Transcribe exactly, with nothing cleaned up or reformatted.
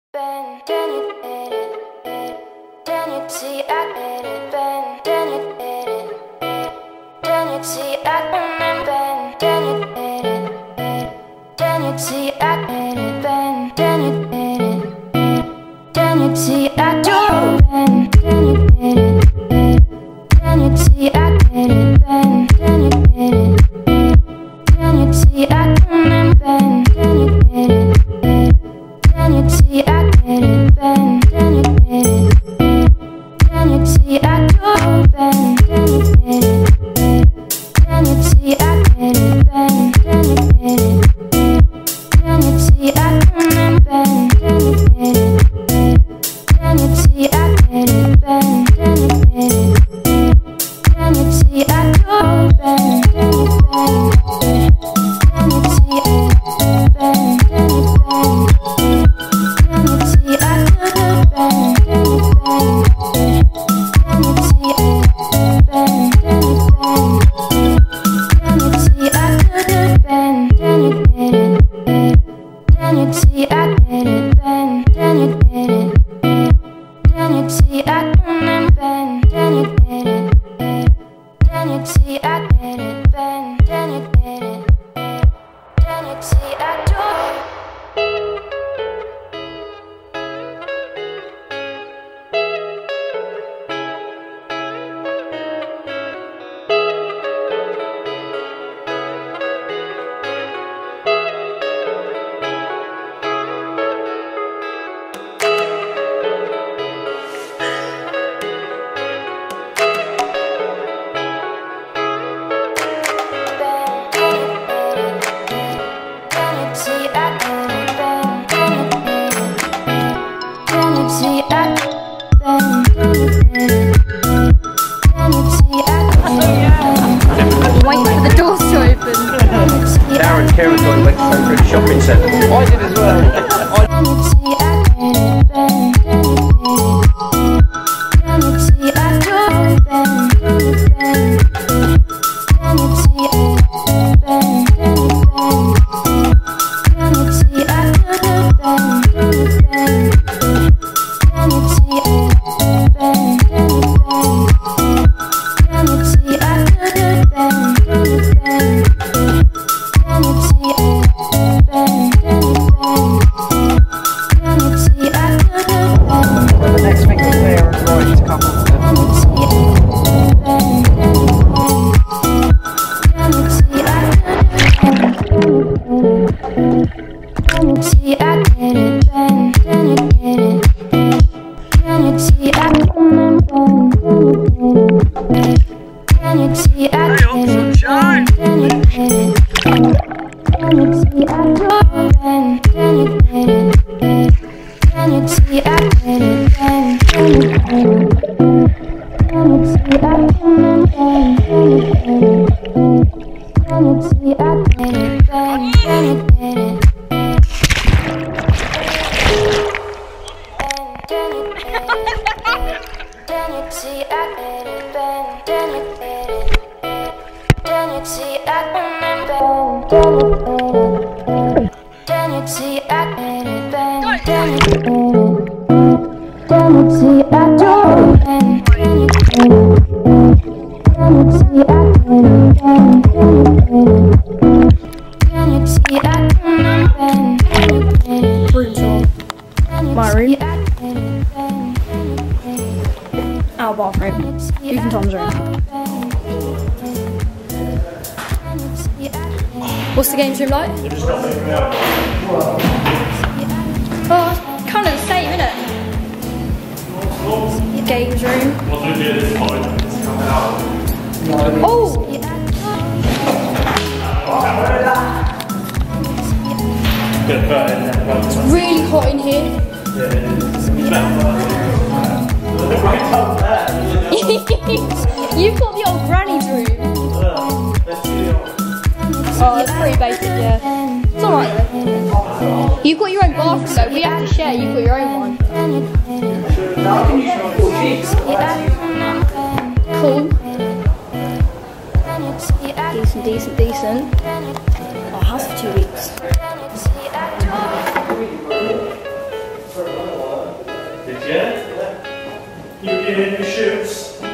Ben, then you did it, then you see I did it, Ben, then you did it, then you see I remember, then you did it, then you see I did it, Ben, then you did it, then you see I do, Ben, then you did it, then you see I did it, Ben, then you did it, then you see I remember, then you did it, then you see I did it, Ben, then you did it, then you see I do, Ben, then you did it, then you see I did it, Ben, then you did it, then you see I remember, then you did it, then you see I did it, Ben, then you did it, then you see I do, Ben, then you did it, then you see it, Ben, then you did it. Then you see I do the Ben, then you Ben, then you see it, Ben, then you Ben, then you see I do the Ben, then you did it, then you see I did it, Ben, then you did it, then you see I remember, then you did it, then you see I did it, Ben, then you did it, then you see I do. Darren Kerrigan went through the shopping centre. I did as well. My room. Our bathroom. Even Tom's room. What's the games room like? Oh, it's kind of the same, isn't it? Games room. Oh! It's really hot in here. You've got the old granny's room. Oh, it's pretty basic, yeah. It's alright though. You've got your own bathroom though, we have to share, you've got your own one. Cool. Decent, decent, decent. Oh, house for two weeks. Did you? Yeah. You get in your shoes.